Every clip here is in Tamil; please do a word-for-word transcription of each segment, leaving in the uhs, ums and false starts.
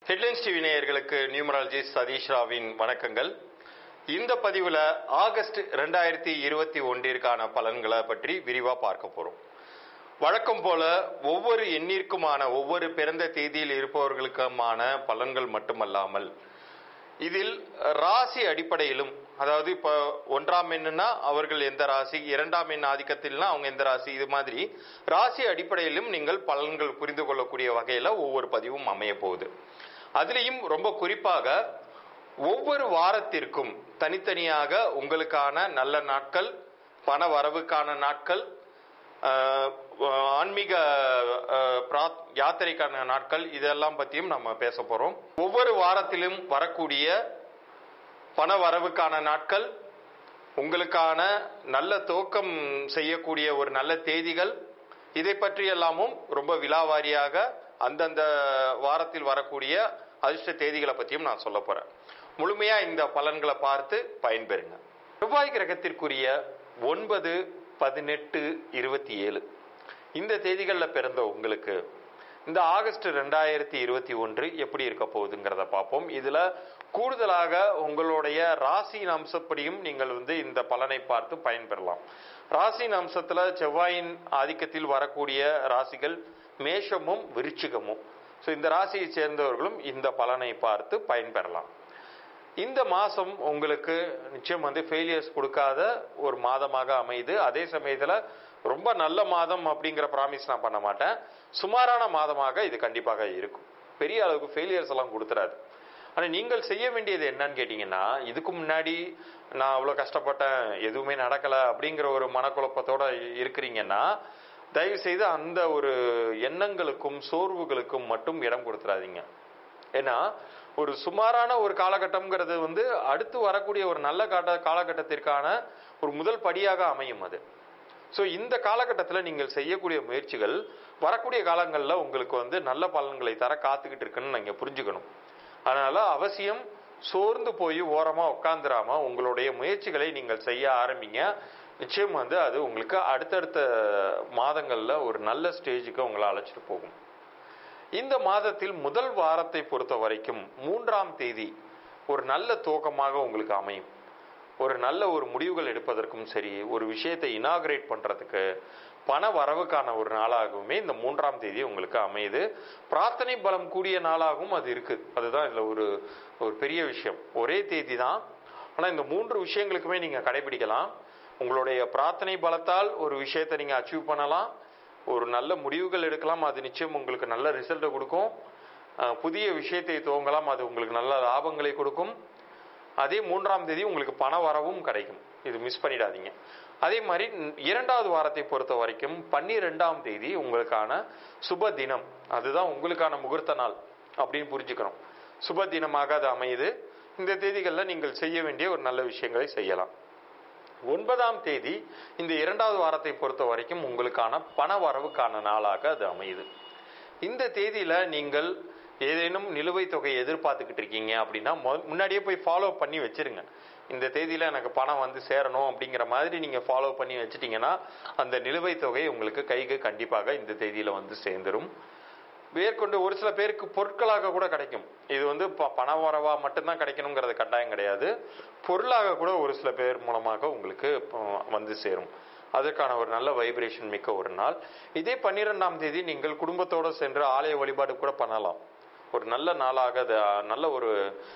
ஹெட்லைன்ஸ் டிவி நேயர்களுக்கு நியூமராலஜிஸ்ட் சதீஷ் ராவின் வணக்கங்கள். இந்த பதிவில் ஆகஸ்ட் ரெண்டாயிரத்தி இருபத்தி ஒன்றிற்கான பலன்களை பற்றி விரிவாக பார்க்க போகிறோம். வழக்கம் போல ஒவ்வொரு எண்ணிற்குமான ஒவ்வொரு பிறந்த தேதியில் இருப்பவர்களுக்குமான பலன்கள் மட்டுமல்லாமல் இதில் ராசி அடிப்படையிலும், அதாவது இப்போ ஒன்றாம் எண்ணுன்னா அவர்கள் எந்த ராசி, இரண்டாம் எண் ஆதிக்கத்தில்னா அவங்க எந்த ராசி, இது மாதிரி ராசி அடிப்படையிலும் நீங்கள் பலன்கள் புரிந்து கொள்ளக்கூடிய வகையில் ஒவ்வொரு பதிவும் அமைய போகுது. அதுலேயும் ரொம்ப குறிப்பாக ஒவ்வொரு வாரத்திற்கும் தனித்தனியாக உங்களுக்கான நல்ல நாட்கள், பண வரவுக்கான நாட்கள், ஆன்மீக யாத்திரைக்கான நாட்கள், இதெல்லாம் பற்றியும் நம்ம பேச போகிறோம். ஒவ்வொரு வாரத்திலும் வரக்கூடிய பண வரவுக்கான நாட்கள், உங்களுக்கான நல்ல துவக்கம் செய்யக்கூடிய ஒரு நல்ல தேதிகள், இதை பற்றி எல்லாமும் ரொம்ப விலாவாரியாக அந்தந்த வாரத்தில் வரக்கூடிய அதிர்ஷ்ட தேதிகளை பற்றியும் நான் சொல்ல போறேன். முழுமையா இந்த பலன்களை பார்த்து பயன்பெறுங்க. செவ்வாய் கிரகத்திற்குரிய ஒன்பது, பதினெட்டு, இருபத்தி ஏழு இந்த தேதிகளில் பிறந்த உங்களுக்கு இந்த ஆகஸ்ட் ரெண்டாயிரத்தி இருபத்தி ஒன்று எப்படி இருக்க போகுதுங்கிறத பார்ப்போம். இதுல கூடுதலாக உங்களுடைய ராசியின் அம்சப்படியும் நீங்கள் வந்து இந்த பலனை பார்த்து பயன்பெறலாம். ராசியின் அம்சத்துல செவ்வாயின் ஆதிக்கத்தில் வரக்கூடிய ராசிகள் மேஷமும் விருச்சிகமும். ஸோ இந்த ராசியை சேர்ந்தவர்களும் இந்த பலனை பார்த்து பயன்பெறலாம். இந்த மாதம் உங்களுக்கு நிச்சயம் வந்து ஃபெயிலியர்ஸ் கொடுக்காத ஒரு மாதமாக அமையுது. அதே சமயத்தில் ரொம்ப நல்ல மாதம் அப்படிங்கிற ப்ராமிஸ் நான் பண்ண மாட்டேன். சுமாரான மாதமாக இது கண்டிப்பாக இருக்கும். பெரிய அளவுக்கு ஃபெயிலியர்ஸ் எல்லாம் கொடுத்துறாது. ஆனால் நீங்கள் செய்ய வேண்டியது என்னன்னு கேட்டிங்கன்னா, இதுக்கு முன்னாடி நான் அவ்வளோ கஷ்டப்பட்டேன், எதுவுமே நடக்கலை அப்படிங்கிற ஒரு மனக்குழப்பத்தோடு இருக்கிறீங்கன்னா தயவு செய்து அந்த ஒரு எண்ணங்களுக்கும் சோர்வுகளுக்கும் மட்டும் இடம் கொடுத்துடாதீங்க. ஏன்னா ஒரு சுமாரான ஒரு காலகட்டம்ங்கிறது வந்து அடுத்து வரக்கூடிய ஒரு நல்ல கால காலகட்டத்திற்கான ஒரு முதல் படியாக அமையும் அது. ஸோ இந்த காலகட்டத்தில் நீங்கள் செய்யக்கூடிய முயற்சிகள் வரக்கூடிய காலங்களில் உங்களுக்கு வந்து நல்ல பலன்களை தர காத்துக்கிட்டு இருக்குன்னு நீங்கள் புரிஞ்சுக்கணும். அதனால அவசியம் சோர்ந்து போய் ஓரமாக உட்காந்துராம உங்களுடைய முயற்சிகளை நீங்கள் செய்ய ஆரம்பிங்க. நிச்சயம் வந்து அது உங்களுக்கு அடுத்தடுத்த மாதங்கள்ல ஒரு நல்ல ஸ்டேஜுக்கு உங்களை அழைச்சிட்டு போகும். இந்த மாதத்தில் முதல் வாரத்தை பொறுத்த வரைக்கும் மூன்றாம் தேதி ஒரு நல்ல துவக்கமாக உங்களுக்கு அமையும். ஒரு நல்ல ஒரு முடிவுகள் எடுப்பதற்கும் சரி, ஒரு விஷயத்தை இனாகிரேட் பண்றதுக்கு, பண வரவுக்கான ஒரு நாளாகவுமே இந்த மூன்றாம் தேதி உங்களுக்கு அமையுது. பிரார்த்தனை பலம் கூடிய நாளாகவும் அது இருக்கு. அதுதான் இதுல ஒரு ஒரு பெரிய விஷயம். ஒரே தேதி தான், ஆனா இந்த மூன்று விஷயங்களுக்குமே நீங்க கடைபிடிக்கலாம். உங்களுடைய பிரார்த்தனை பலத்தால் ஒரு விஷயத்தை நீங்க அச்சீவ் பண்ணலாம், ஒரு நல்ல முடிவுகள் எடுக்கலாம், அது நிச்சயம் உங்களுக்கு நல்ல ரிசல்ட்டை கொடுக்கும். புதிய விஷயத்தை துவங்கலாம், அது உங்களுக்கு நல்ல லாபங்களை கொடுக்கும். அதே மூன்றாம் தேதி உங்களுக்கு பண வரவும் கிடைக்கும், இது மிஸ் பண்ணிடாதீங்க. அதே மாதிரி இரண்டாவது வாரத்தை பொறுத்த வரைக்கும் பன்னிரெண்டாம் தேதி உங்களுக்கான சுப தினம், அதுதான் உங்களுக்கான முகூர்த்த நாள் அப்படின்னு புரிஞ்சுக்கணும். சுப தினமாக அது அமையுது. இந்த தேதிகளில் நீங்கள் செய்ய வேண்டிய ஒரு நல்ல விஷயங்களை செய்யலாம். ஒன்பதாம் தேதி இந்த இரண்டாவது வாரத்தை பொறுத்த வரைக்கும் உங்களுக்கான பண வரவுக்கான நாளாக அது அமையுது. இந்த தேதியில நீங்கள் ஏதேனும் நிலுவைத் தொகையை எதிர்பார்த்துக்கிட்டு இருக்கீங்க அப்படின்னா முன்னாடியே போய் ஃபாலோ பண்ணி வச்சிருங்க. இந்த தேதியில எனக்கு பணம் வந்து சேரணும் அப்படிங்கிற மாதிரி நீங்க ஃபாலோ பண்ணி வச்சுட்டீங்கன்னா அந்த நிலுவைத் தொகை உங்களுக்கு கைக்கு கண்டிப்பாக இந்த தேதியில வந்து சேர்ந்துடும். மேற்கொண்டு ஒரு சில பேருக்கு பொருட்களாக கூட கிடைக்கும். இது வந்து பண வரவா மட்டும்தான் கிடைக்கணுங்கிறது கட்டாயம் கிடையாது. பொருளாக கூட ஒரு சில பேர் மூலமாக உங்களுக்கு வந்து சேரும். அதற்கான ஒரு நல்ல வைப்ரேஷன் மிக்க ஒரு நாள். இதே பன்னிரெண்டாம் தேதி நீங்கள் குடும்பத்தோடு சென்று ஆலய வழிபாடு கூட பண்ணலாம். ஒரு நல்ல நாளாக அது நல்ல ஒரு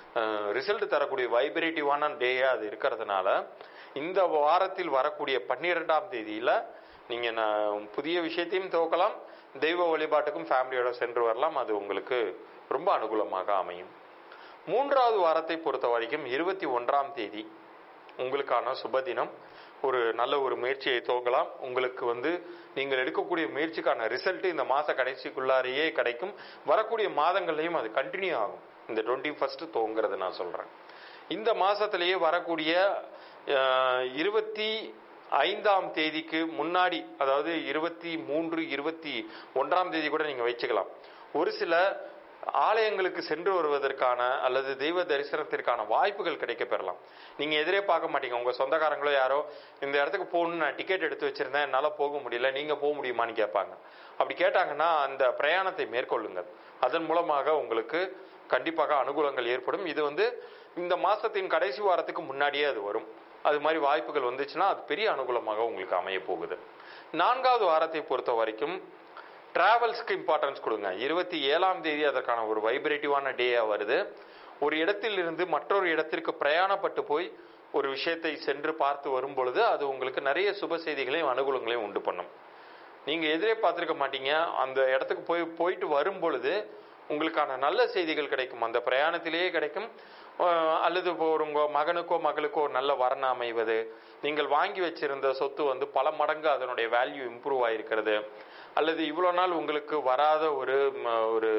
ரிசல்ட் தரக்கூடிய வைப்ரேட்டிவான டேயா அது இருக்கிறதுனால இந்த வாரத்தில் வரக்கூடிய பன்னிரெண்டாம் தேதியில நீங்க புதிய விஷயத்தையும் துவக்கலாம், தெய்வ வழிபாட்டுக்கும் ஃபேமிலியோட சென்று வரலாம். அது உங்களுக்கு ரொம்ப அனுகூலமாக அமையும். மூன்றாவது வாரத்தை பொறுத்த வரைக்கும் இருபத்தி ஒன்றாம் தேதி உங்களுக்கான சுபதினம். ஒரு நல்ல ஒரு முயற்சியை துவங்கலாம். உங்களுக்கு வந்து நீங்கள் எடுக்கக்கூடிய முயற்சிக்கான ரிசல்ட் இந்த மாச கடைசிக்குள்ளாரையே கிடைக்கும். வரக்கூடிய மாதங்கள்லையும் அது கண்டினியூ ஆகும். இந்த டுவெண்ட்டி ஃபர்ஸ்ட் துவங்கிறது நான் சொல்றேன். இந்த மாசத்திலேயே வரக்கூடிய இருபத்தி ஐந்தாம் தேதிக்கு முன்னாடி, அதாவது இருபத்தி மூன்று இருபத்தி ஒன்றாம் தேதி கூட நீங்க வச்சுக்கலாம். ஒரு சில ஆலயங்களுக்கு சென்று வருவதற்கான அல்லது தெய்வ தரிசனத்திற்கான வாய்ப்புகள் கிடைக்க பெறலாம். நீங்க எதிரே பார்க்க மாட்டீங்க. உங்க சொந்தக்காரங்களோ யாரோ இந்த இடத்துக்கு போகணும்னு நான் டிக்கெட் எடுத்து வச்சிருந்தேன், என்னால போக முடியல, நீங்க போக முடியுமான்னு கேட்பாங்க. அப்படி கேட்டாங்கன்னா அந்த பிரயாணத்தை மேற்கொள்ளுங்கள். அதன் மூலமாக உங்களுக்கு கண்டிப்பாக அனுகூலங்கள் ஏற்படும். இது வந்து இந்த மாசத்தின் கடைசி வாரத்துக்கு முன்னாடியே அது வரும். அது மாதிரி வாய்ப்புகள் வந்துச்சுன்னா அது பெரிய அனுகூலமாக உங்களுக்கு அமைய போகுது. நான்காவது வாரத்தை பொறுத்த வரைக்கும் டிராவல்ஸ்க்கு இம்பார்ட்டன்ஸ் கொடுங்க. இருபத்தி ஏழாம் தேதி அதற்கான ஒரு வைப்ரேட்டிவான டேயா வருது. ஒரு இடத்தில் இருந்து மற்றொரு இடத்திற்கு பிரயாணப்பட்டு போய் ஒரு விஷயத்தை சென்று பார்த்து வரும் பொழுது அது உங்களுக்கு நிறைய சுப செய்திகளையும் அனுகூலங்களையும் உண்டு பண்ணும். நீங்க எதிரே பார்த்திருக்க மாட்டீங்க, அந்த இடத்துக்கு போய் போயிட்டு வரும் பொழுது உங்களுக்கான நல்ல செய்திகள் கிடைக்கும். அந்த பிரயாணத்திலேயே கிடைக்கும். அல்லது ஒரு உங்க மகனுக்கோ மகளுக்கோ நல்ல வரன் அமைவது, நீங்கள் வாங்கி வச்சிருந்த சொத்து வந்து பல மடங்கு அதனுடைய வேல்யூ இம்ப்ரூவ் ஆயிருக்கிறது, அல்லது இவ்வளோ நாள் உங்களுக்கு வராத ஒரு ஒரு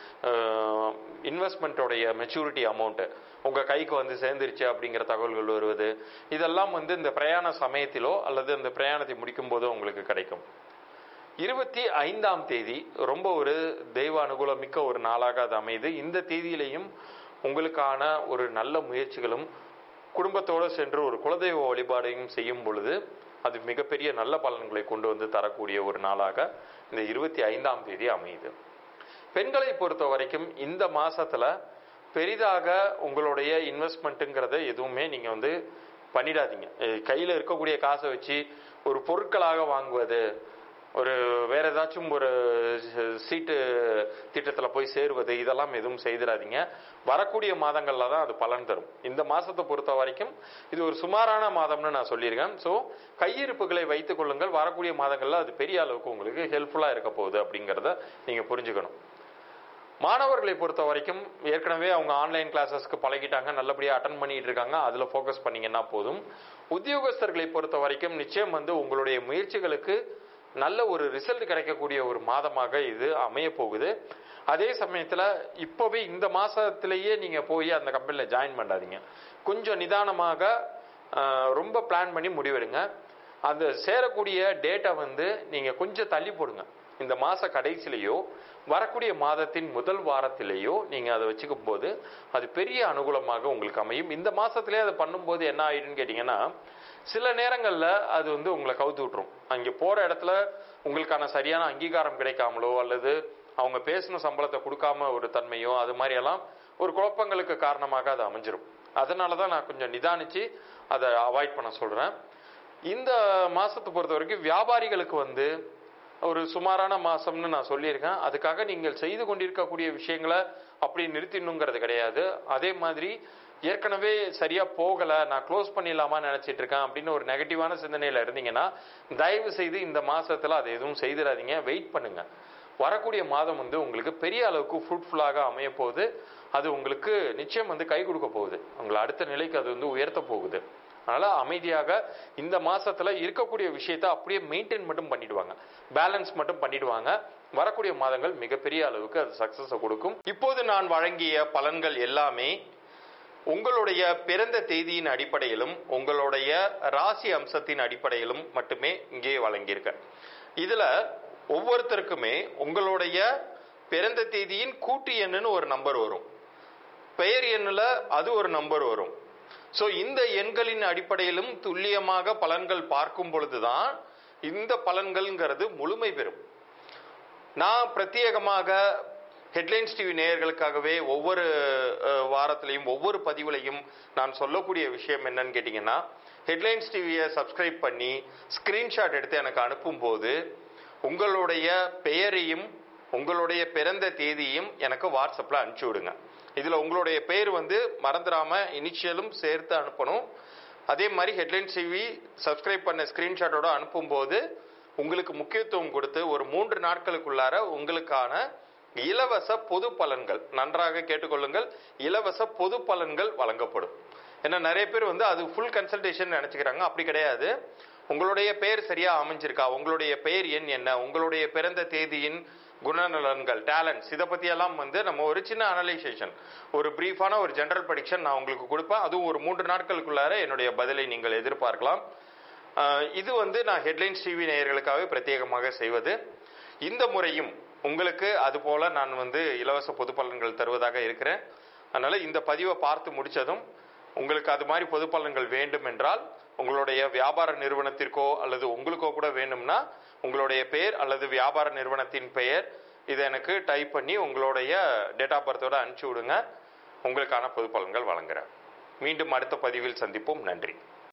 இன்வெஸ்ட்மெண்ட்டோடைய மெச்சூரிட்டி அமௌண்ட் உங்க கைக்கு வந்து சேர்ந்துருச்சு அப்படிங்கிற தகவல்கள் வருவது, இதெல்லாம் வந்து இந்த பிரயாண சமயத்திலோ அல்லது இந்த பிரயாணத்தை முடிக்கும் போதோ உங்களுக்கு கிடைக்கும். இருபத்தி ஐந்தாம் தேதி ரொம்ப ஒரு தெய்வ அனுகூலம் மிக்க ஒரு நாளாக அது அமைது. இந்த தேதியிலையும் உங்களுக்கான ஒரு நல்ல முயற்சிகளும் குடும்பத்தோடு சென்று ஒரு குலதெய்வ வழிபாடையும் செய்யும் பொழுது அது மிகப்பெரிய நல்ல பலன்களை கொண்டு வந்து தரக்கூடிய ஒரு நாளாக இந்த இருபத்தி ஐந்தாம் தேதி அமையுது. பெண்களை பொறுத்த வரைக்கும் இந்த மாசத்துல பெரிதாக உங்களுடைய இன்வெஸ்ட்மெண்ட்டுங்கிறத எதுவுமே நீங்க வந்து பண்ணிடாதீங்க. கையில இருக்கக்கூடிய காசை வச்சு ஒரு பொருட்களாக வாங்குவது, ஒரு வேற ஏதாச்சும் ஒரு சீட்டு திட்டத்துல போய் சேருவது, இதெல்லாம் எதுவும் செய்திடாதீங்க. வரக்கூடிய மாதங்கள்ல தான் அது பலன் தரும். இந்த மாசத்தை பொறுத்த வரைக்கும் இது ஒரு சுமாரான மாதம்னு நான் சொல்லியிருக்கேன். ஸோ கையிருப்புகளை வைத்துக் கொள்ளுங்கள். வரக்கூடிய மாதங்கள்ல அது பெரிய அளவுக்கு உங்களுக்கு ஹெல்ப்ஃபுல்லா இருக்க போகுது அப்படிங்கிறத நீங்க புரிஞ்சுக்கணும். மாணவர்களை பொறுத்த வரைக்கும் ஏற்கனவே அவங்க ஆன்லைன் கிளாஸஸ்க்கு பழகிட்டாங்க, நல்லபடியாக அட்டன் பண்ணிட்டு இருக்காங்க, அதுல ஃபோக்கஸ் பண்ணீங்கன்னா போதும். உத்தியோகஸ்தர்களை பொறுத்த வரைக்கும் நிச்சயம் வந்து உங்களுடைய முயற்சிகளுக்கு நல்ல ஒரு ரிசல்ட் கிடைக்கக்கூடிய ஒரு மாதமாக இது அமைய போகுது. அதே சமயத்துல இப்பவே இந்த மாசத்திலேயே நீங்க போய் அந்த கம்பெனில ஜாயின் பண்ணாதீங்க. கொஞ்சம் நிதானமாக ரொம்ப பிளான் பண்ணி முடிவெடுங்க. அந்த சேரக்கூடிய டேட்டை வந்து நீங்க கொஞ்சம் தள்ளி போடுங்க. இந்த மாச கடைசிலேயோ வரக்கூடிய மாதத்தின் முதல் வாரத்திலேயோ நீங்க அதை வச்சுக்கும் போது அது பெரிய அனுகூலமாக உங்களுக்கு அமையும். இந்த மாசத்திலேயே அதை பண்ணும்போது என்ன ஆயிடுன்னு கேட்டீங்கன்னா, சில நேரங்கள்ல அது வந்து உங்களை கவுத்து விட்டுரும். அங்க போற இடத்துல உங்களுக்கான சரியான அங்கீகாரம் கிடைக்காமலோ அல்லது அவங்க பேசின சம்பளத்தை கொடுக்காம ஒரு தன்மையோ அது மாதிரி எல்லாம் ஒரு குழப்பங்களுக்கு காரணமாக அது அமைஞ்சிரும். அதனாலதான் நான் கொஞ்சம் நிதானிச்சு அதை அவாய்ட் பண்ண சொல்றேன். இந்த மாசத்தை பொறுத்த வரைக்கும் வியாபாரிகளுக்கு வந்து ஒரு சுமாரான மாசம்னு நான் சொல்லியிருக்கேன். அதுக்காக நீங்கள் செய்து கொண்டிருக்கக்கூடிய விஷயங்களை அப்படி நிறுத்திடணுங்கிறது கிடையாது. அதே மாதிரி ஏற்கனவே சரியா போகல, நான் க்ளோஸ் பண்ணிடலாமா நினைச்சிட்டு இருக்கேன் அப்படின்னு ஒரு நெகட்டிவான சிந்தனையில இருந்தீங்கன்னா தயவு செய்து இந்த மாசத்துல அதை எதுவும் செய்திடாதீங்க. வெயிட் பண்ணுங்க. வரக்கூடிய மாதம் வந்து உங்களுக்கு பெரிய அளவுக்கு ஃப்ரூட்ஃபுல்லாக அமைய போகுது. அது உங்களுக்கு நிச்சயம் வந்து கை கொடுக்க போகுது. உங்களை அடுத்த நிலைக்கு அது வந்து உயர்த்த போகுது. அதனால அமைதியாக இந்த மாசத்துல இருக்கக்கூடிய விஷயத்தை அப்படியே மெயின்டைன் மட்டும் பண்ணிடுவாங்க, பேலன்ஸ் மட்டும் பண்ணிடுவாங்க. வரக்கூடிய மாதங்கள் மிகப்பெரிய அளவுக்கு அது சக்சஸை கொடுக்கும். இப்போது நான் வழங்கிய பலன்கள் எல்லாமே உங்களுடைய பிறந்த தேதியின் அடிப்படையிலும் உங்களுடைய ராசி அம்சத்தின் அடிப்படையிலும் மட்டுமே இங்கே வழங்கியிருக்க. இதுல ஒவ்வொருத்தருக்குமே உங்களுடைய பிறந்த தேதியின் கூட்டு எண்ணுன்னு ஒரு நம்பர் வரும், பெயர் எண்ணுல அது ஒரு நம்பர் வரும். சோ இந்த எண்களின் அடிப்படையிலும் துல்லியமாக பலன்கள் பார்க்கும் பொழுதுதான் இந்த பலன்கள்ங்கிறது முழுமை பெறும். நான் பிரத்யேகமாக ஹெட்லைன்ஸ் டிவி நேயர்களுக்காகவே ஒவ்வொரு வாரத்திலையும் ஒவ்வொரு பதிவுலையும் நான் சொல்லக்கூடிய விஷயம் என்னன்னு கேட்டீங்கன்னா, ஹெட்லைன்ஸ் டிவியை சப்ஸ்கிரைப் பண்ணி ஸ்கிரீன்ஷாட் எடுத்து எனக்கு அனுப்பும் போது உங்களுடைய பெயரையும் உங்களுடைய பிறந்த தேதியும் எனக்கு வாட்ஸ்அப்ல அனுப்பிச்சு விடுங்க. இதுல உங்களுடைய பெயர் வந்து மறந்துடாம இனிஷியலும் சேர்த்து அனுப்பணும். அதே மாதிரி ஹெட்லைன்ஸ் டிவி சப்ஸ்கிரைப் பண்ண ஸ்கிரீன்ஷாட்டோட அனுப்பும் போது உங்களுக்கு முக்கியத்துவம் கொடுத்து ஒரு மூன்று நாட்களுக்குள்ளார உங்களுக்கான இலவச பொது பலன்கள், நன்றாக கேட்டுக்கொள்ளுங்கள், இலவச பொது பலன்கள் வழங்கப்படும். ஏன்னா நிறைய பேர் வந்து அது ஃபுல் கன்சல்டேஷன் நினைச்சுக்கிறாங்க. அப்படி கிடையாது. உங்களுடைய பெயர் சரியா அமைஞ்சிருக்கா, உங்களுடைய பெயர் எண் என்ன, உங்களுடைய பிறந்த தேதியின் குணநலன்கள், டேலண்ட்ஸ், இதை பத்தி எல்லாம் வந்து நம்ம ஒரு சின்ன அனலைசேஷன், ஒரு பிரீஃபான ஒரு ஜெனரல் ப்ரெடிக்ஷன் நான் உங்களுக்கு கொடுப்பேன். அதுவும் ஒரு மூன்று நாட்களுக்குள்ளார என்னுடைய பதிலை நீங்கள் எதிர்பார்க்கலாம். இது வந்து நான் ஹெட்லைன்ஸ் டிவி நேயர்களுக்காக பிரத்யேகமாக செய்வது. இந்த முறையும் உங்களுக்கு அது போல நான் வந்து இலவச பொது பலன்கள் தருவதாக இருக்கிறேன். அதனால இந்த பதிவை பார்த்து முடிச்சதும் உங்களுக்கு அது மாதிரி பொது பலன்கள் வேண்டும் என்றால் உங்களுடைய வியாபார நிறுவனத்திற்கோ அல்லது உங்களுக்கோ கூட வேணும்னா உங்களுடைய பெயர் அல்லது வியாபார நிறுவனத்தின் பெயர் இதை எனக்கு டைப் பண்ணி உங்களுடைய டேட் ஆஃப் பர்த்தோட அனுப்பிச்சி விடுங்க. உங்களுக்கான பொது பலன்கள் வழங்குறேன். மீண்டும் அடுத்த பதிவில் சந்திப்போம். நன்றி.